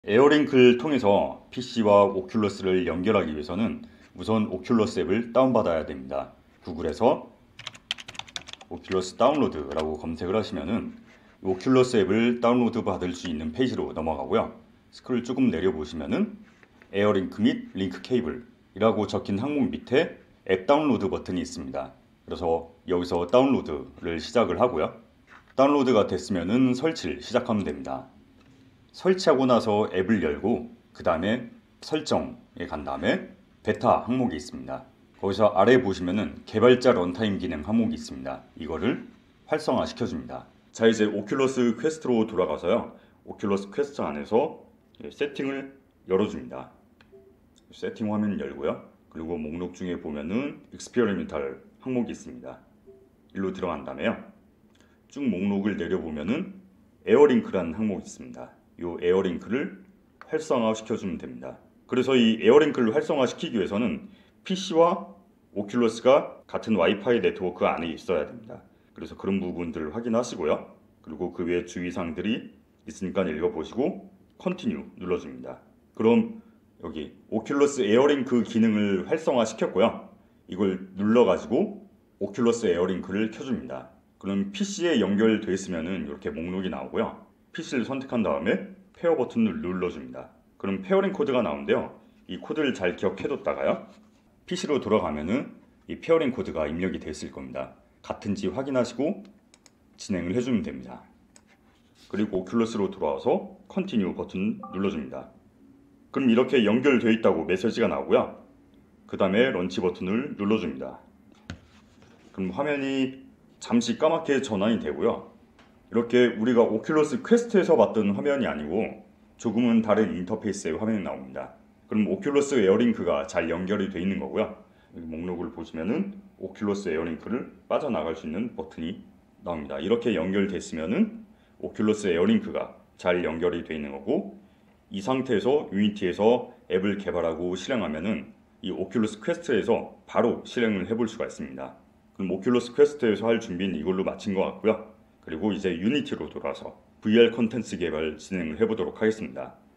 에어링크를 통해서 PC와 오큘러스를 연결하기 위해서는 우선 오큘러스 앱을 다운받아야 됩니다. 구글에서 오큘러스 다운로드라고 검색을 하시면은 오큘러스 앱을 다운로드 받을 수 있는 페이지로 넘어가고요. 스크롤 조금 내려보시면은 에어링크 및 링크 케이블이라고 적힌 항목 밑에 앱 다운로드 버튼이 있습니다. 그래서 여기서 다운로드를 시작을 하고요. 다운로드가 됐으면은 설치를 시작하면 됩니다. 설치하고 나서 앱을 열고 그 다음에 설정에 간 다음에 베타 항목이 있습니다. 거기서 아래에 보시면은 개발자 런타임 기능 항목이 있습니다. 이거를 활성화 시켜줍니다. 자, 이제 오큘러스 퀘스트로 돌아가서요. 오큘러스 퀘스트 안에서 세팅을 열어줍니다. 세팅 화면 열고요. 그리고 목록 중에 보면은 익스페리멘탈 항목이 있습니다. 일로 들어간 다음에요. 쭉 목록을 내려보면은 에어링크라는 항목이 있습니다. 이 에어링크를 활성화 시켜주면 됩니다. 그래서 이 에어링크를 활성화 시키기 위해서는 PC와 오큘러스가 같은 와이파이 네트워크 안에 있어야 됩니다. 그래서 그런 부분들을 확인하시고요. 그리고 그 외에 주의사항들이 있으니까 읽어보시고 컨티뉴 눌러줍니다. 그럼 여기 오큘러스 에어링크 기능을 활성화 시켰고요. 이걸 눌러가지고 오큘러스 에어링크를 켜줍니다. 그럼 PC에 연결되어 있으면 이렇게 목록이 나오고요. PC를 선택한 다음에 페어 버튼을 눌러줍니다. 그럼 페어링 코드가 나오는데요. 이 코드를 잘 기억해뒀다가요. PC로 돌아가면은 이 페어링 코드가 입력이 됐을 겁니다. 같은지 확인하시고 진행을 해주면 됩니다. 그리고 오큘러스로 돌아와서 컨티뉴 버튼 눌러줍니다. 그럼 이렇게 연결되어 있다고 메시지가 나오고요. 그 다음에 런치 버튼을 눌러줍니다. 그럼 화면이 잠시 까맣게 전환이 되고요. 이렇게 우리가 오큘러스 퀘스트에서 봤던 화면이 아니고 조금은 다른 인터페이스의 화면이 나옵니다. 그럼 오큘러스 에어링크가 잘 연결이 되어 있는 거고요. 여기 목록을 보시면은 오큘러스 에어링크를 빠져나갈 수 있는 버튼이 나옵니다. 이렇게 연결됐으면은 오큘러스 에어링크가 잘 연결이 되어 있는 거고, 이 상태에서 유니티에서 앱을 개발하고 실행하면은 이 오큘러스 퀘스트에서 바로 실행을 해볼 수가 있습니다. 그럼 오큘러스 퀘스트에서 할 준비는 이걸로 마친 것 같고요. 그리고 이제 유니티로 돌아서 VR 컨텐츠 개발 진행을 해보도록 하겠습니다.